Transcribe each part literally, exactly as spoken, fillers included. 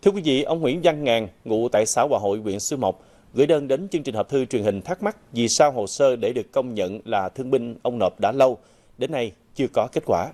Thưa quý vị, ông Nguyễn Văn Ngàn, ngụ tại xã Hòa Hội, huyện Xuyên Mộc, gửi đơn đến chương trình hộp thư truyền hình thắc mắc vì sao hồ sơ để được công nhận là thương binh ông nộp đã lâu, đến nay chưa có kết quả.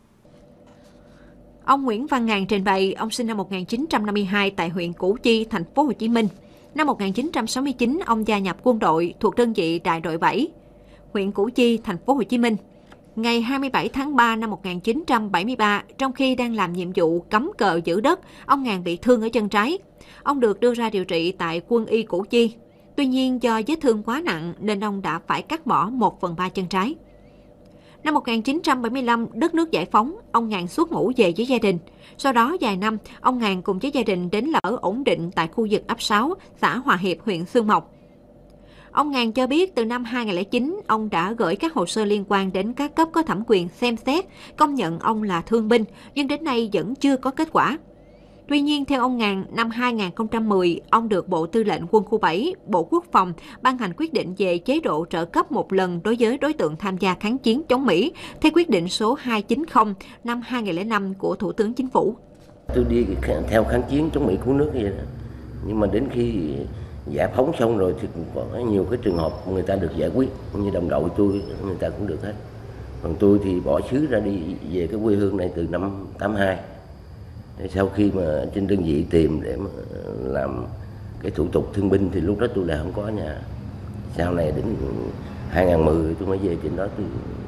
Ông Nguyễn Văn Ngàn trình bày, ông sinh năm một nghìn chín trăm năm mươi hai tại huyện Củ Chi, thành phố Hồ Chí Minh. Năm một nghìn chín trăm sáu mươi chín, ông gia nhập quân đội thuộc đơn vị đại đội bảy, huyện Củ Chi, thành phố Hồ Chí Minh. Ngày hai mươi bảy tháng ba năm một nghìn chín trăm bảy mươi ba, trong khi đang làm nhiệm vụ cắm cờ giữ đất, ông Ngàn bị thương ở chân trái. Ông được đưa ra điều trị tại quân y Củ Chi. Tuy nhiên, do vết thương quá nặng nên ông đã phải cắt bỏ một phần ba chân trái. Năm một nghìn chín trăm bảy mươi lăm, đất nước giải phóng, ông Ngàn xuất ngũ về với gia đình. Sau đó vài năm, ông Ngàn cùng với gia đình đến ở ổn định tại khu vực ấp sáu, xã Hòa Hiệp, huyện Xuyên Mộc. Ông Ngàn cho biết từ năm hai nghìn không trăm lẻ chín, ông đã gửi các hồ sơ liên quan đến các cấp có thẩm quyền xem xét, công nhận ông là thương binh, nhưng đến nay vẫn chưa có kết quả. Tuy nhiên, theo ông Ngàn, năm hai nghìn không trăm mười, ông được Bộ Tư lệnh Quân khu bảy, Bộ Quốc phòng ban hành quyết định về chế độ trợ cấp một lần đối với đối tượng tham gia kháng chiến chống Mỹ, theo quyết định số hai trăm chín mươi năm hai nghìn không trăm lẻ năm của Thủ tướng Chính phủ. Tôi đi theo kháng chiến chống Mỹ cứu nước vậy đó. Nhưng mà đến khi giải phóng xong rồi thì cũng có nhiều cái trường hợp người ta được giải quyết, như đồng đội tôi người ta cũng được hết. Còn tôi thì bỏ xứ ra đi về cái quê hương này từ năm tám hai. Sau khi mà trên đơn vị tìm để mà làm cái thủ tục thương binh thì lúc đó tôi lại không có nhà. Sau này đến hai nghìn không trăm mười tôi mới về trên đó tôi,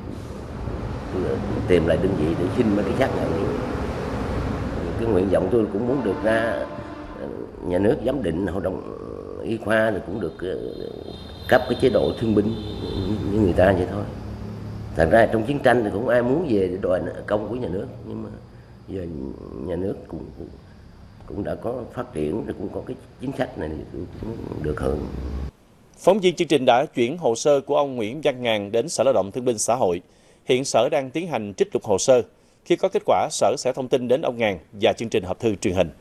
tôi tìm lại đơn vị để xin mấy cái xác nhận. Cái nguyện vọng tôi cũng muốn được ra nhà nước giám định hội đồng y khoa thì cũng được cấp cái chế độ thương binh như người ta vậy thôi. Thật ra trong chiến tranh thì cũng ai muốn về để đòi công của nhà nước, nhưng mà giờ nhà nước cũng cũng đã có phát triển, cũng có cái chính sách này thì cũng được hưởng. Phóng viên chương trình đã chuyển hồ sơ của ông Nguyễn Văn Ngàn đến Sở Lao động Thương binh Xã hội. Hiện Sở đang tiến hành trích lục hồ sơ. Khi có kết quả, Sở sẽ thông tin đến ông Ngàn và chương trình hộp thư truyền hình.